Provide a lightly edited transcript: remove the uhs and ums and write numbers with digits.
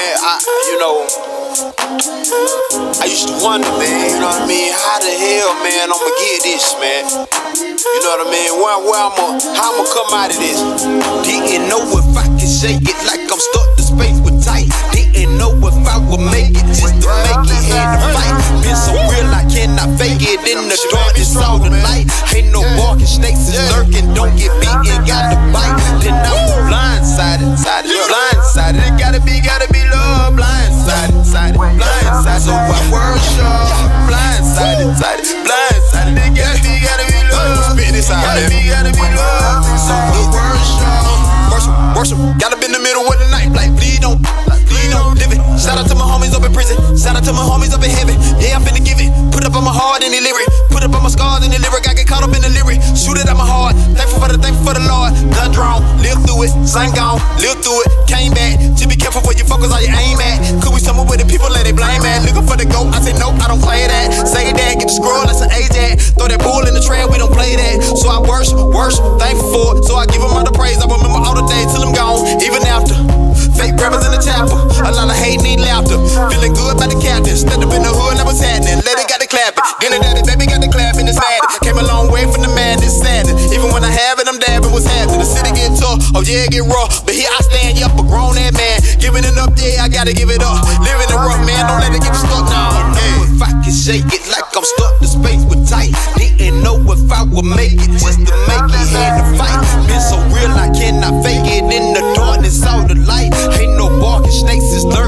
man, I used to wonder, man, you know what I mean? How the hell, man, I'ma get this, man? You know what I mean? How I'ma come out of this? Didn't know if I could shake it like I'm stuck to space with tight. Didn't know if I would make it just to make it, had to fight. Been so real I cannot fake it. In the darkness all the light. Ain't no walking, snakes is lurking. Don't get beaten, got to bite. Then I was blindsided, blindsided. It gotta be love, blindsided, blindsided. So I worship, blindsided, blindsided. It gotta be love. Spit this out, man. Gotta be love. So I worship. Gotta be in the middle of the night, like please don't live it. Shout out to my homies up in prison. Shout out to my homies up in heaven. Yeah, I'm finna give it. Put up on my heart in the lyric. Put up on my scars in the lyric. I get caught up in the lyric. Shoot it at my heart. Thankful for the Lord. Gun drawn, live through it. Sang gone, live through it. Came back. Just be careful where you focus on your aim at. Could we somewhere where the people let it blame at? Looking for the goat. I say nope, I don't play that. Say that, get the scroll, that's an AJ. Throw that bull in the trail, we don't play that. So I worship, thankful for it. So I give them all the praise. I remember all the days till I'm gone, even after. Fake rappers in the chapel, a lot of hate, need laughter. Feeling good by the captain, stepped up in the hood, that was happening. Let it got the clapping, get it daddy, baby got the clapping, it's sad. Came a long way from the man, it's sad. Even when I have it, I'm dabbing, what's happening? The city get tough, oh yeah, it get raw. But here I stand, yup, a grown ass man. Giving it up, yeah, I gotta give it up. Living the rough, man, don't let it get you stuck now. If I can shake it like I'm stuck to space with tight. Didn't know if I would make it just to make it, had to fight. Been so real, I cannot fake it. In the darkness, all the light. Ain't no barking, snakes is lurking.